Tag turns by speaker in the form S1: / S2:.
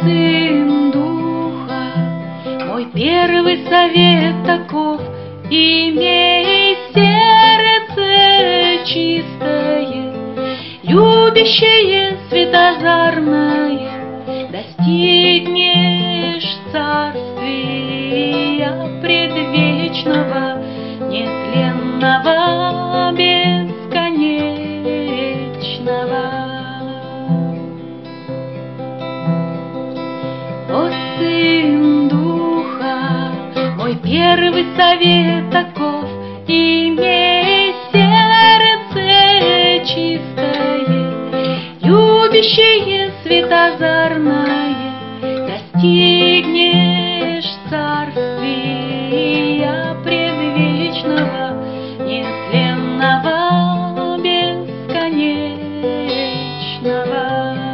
S1: Сын Духа, мой первый совет таков: имей сердце чистое, любящее, светозарное, достигнешь царствия предвечного, нетленного, бесконечного. О, Сын Духа, мой первый совет таков: имей сердце чистое, любящее, светозарное, достигнешь царствия предвечного, нетленного, бесконечного.